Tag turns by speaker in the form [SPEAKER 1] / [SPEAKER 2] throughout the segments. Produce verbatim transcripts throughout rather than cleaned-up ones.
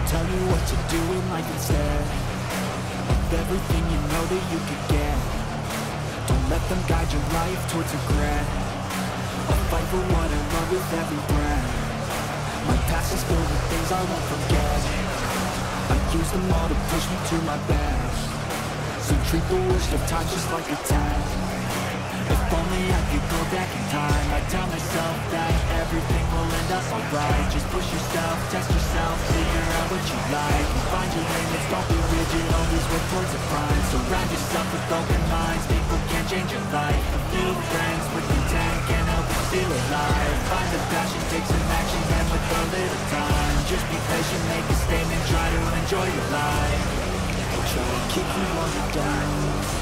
[SPEAKER 1] tell you what to do in life instead of everything you know that you could get. Don't let them guide your life towards regret. I'll fight for what I love with every breath. My past is filled with things I won't forget. I use them all to push me to my best. So treat the worst of times just like a test. If only I could go back in time, I'd tell myself that everything will end up alright. Just push yourself, test yourself, figure out what you like, and find your limits, don't be rigid, always work towards a prime. Surround yourself with open minds, people can change your life. A few friends with intent can't help but feel alive. Find the passion, take some action, and with a little time, just be patient, make a statement, try to enjoy your life. Try to keep you on the down.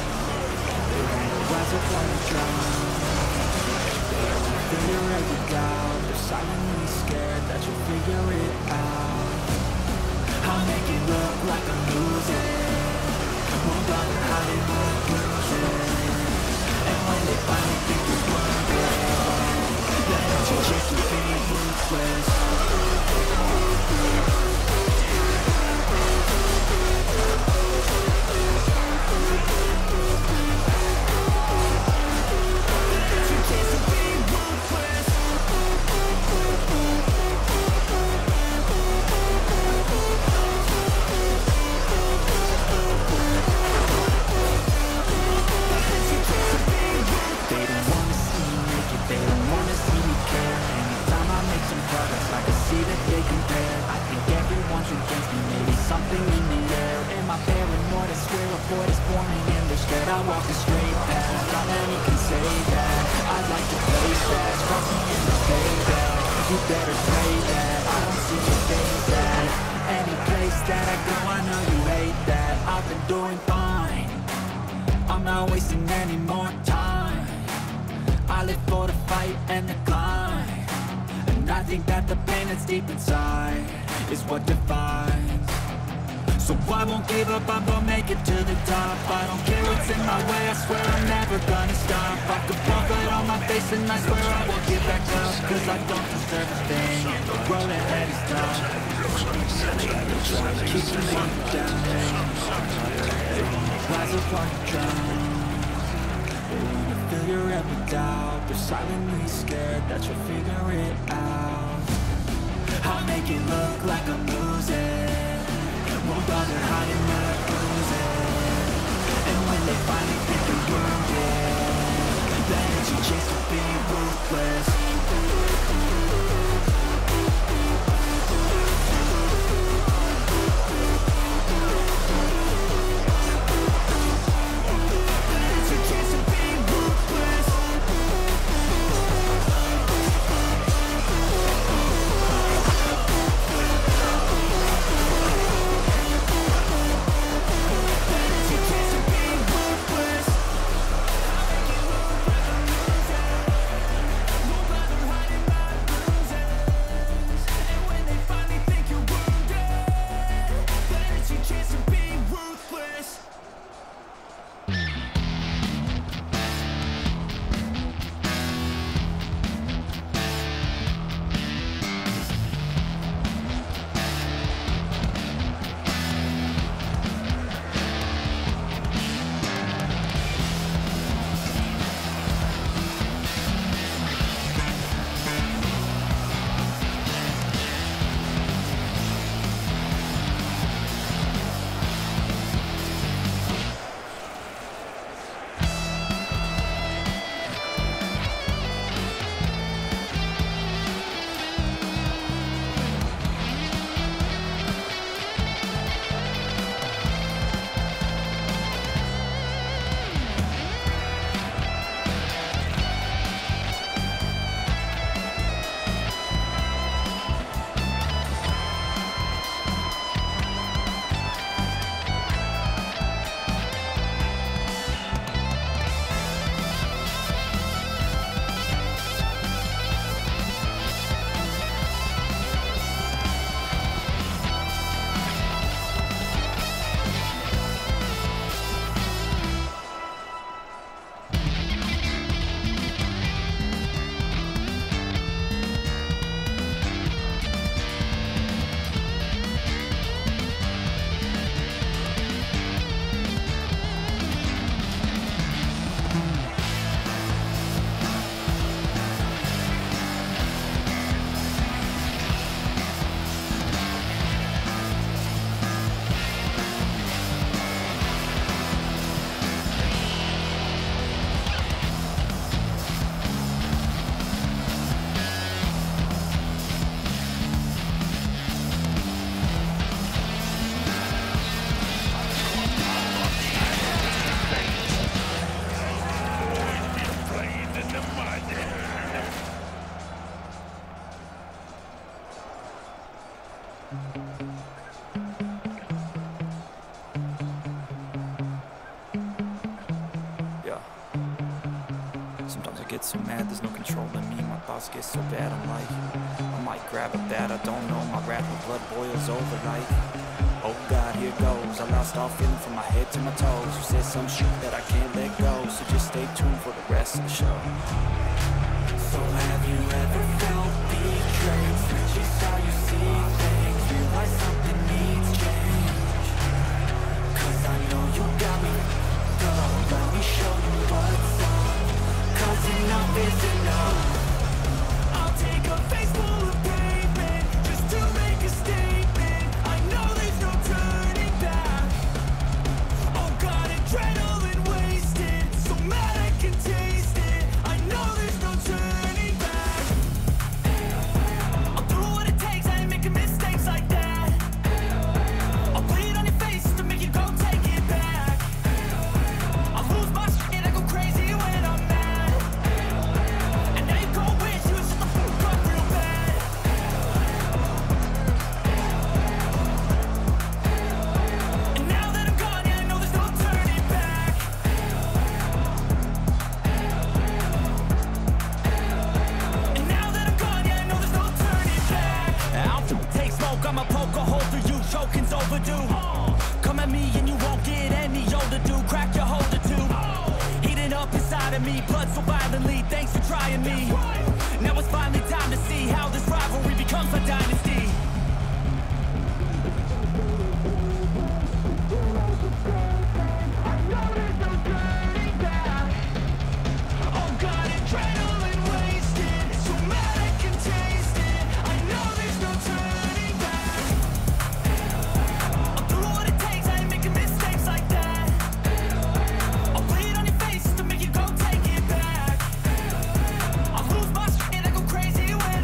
[SPEAKER 1] Rise up when you drown. They don't figure every doubt. They're silently scared that you'll figure it out. I'll make it look like I'm losing. Won't bother hiding my bruises. And when they finally think it's worth it, then it's your chance to be ruthless. I walk a straight path, not many can say that. I'd like to play fast, cross me in the payback. You better pray that I don't see your face at any place that I go. I know you hate that. I've been doing fine, I'm not wasting any more time. I live for the fight and the climb, and I think that the pain that's deep inside is what defines. So I won't give up, I'm gonna make it to the top. I don't care what's in my way, I swear I'm never gonna stop. I could fall flat on my face and I swear I won't give back up, cause I don't deserve a thing, the road ahead is tough. Try to keep me down. They wanna rise up while you drown. They wanna fill your head with doubt. They're silently scared that you'll figure it out. I'll make it look like I'm losing. Won't bother hiding my bruises. And when they finally think you're wounded, then it's your chance to be ruthless. get so mad, there's no controlling me. My thoughts get so bad, I'm like, I might grab a bat, I don't know. My rap and blood boils over like, oh God, here goes. I lost all feeling from my head to my toes. You said some shit that I can't let go, so just stay tuned for the rest of the show. So have you ever felt betrayed? Switches how you see things, realize something needs change. Cause I know you got me, girl, let me show you what's up. Cause enough is enough. I'll take a face full of pavement just to make a statement. I know there's no turning back. Oh God, adrenaline wasted, so mad I can taste it. I know there's no turning back. I'll do what it takes, I ain't making mistakes like that. I'll bleed on your face to make you go take it back. I'll lose my shit, I go crazy when I'm mad. And now you go wish you would shut the fuck up real bad. And now that I'm gone, yeah, I know there's no turning back. And now that I'm gone, yeah, I know there's no turning back. I'll take smoke, I'ma poke a hole through you, choking's overdue. Come at me and you won't get any older, dude. Crack your holder too. Heating up inside of me, blood so violently, thanks for trying me. Now it's finally time to see how this rivalry becomes a dynasty. Oh God, adrenaline wasted, so mad I can taste it. I know there's no turning back. I'll do what it takes, I ain't making mistakes like that. I'll bleed on your face to make you go take it back. I'll lose my shit, I go crazy when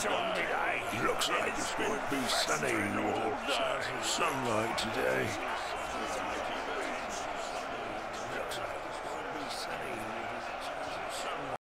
[SPEAKER 2] Looks like it's going to be sunny with a chance of sunlight today.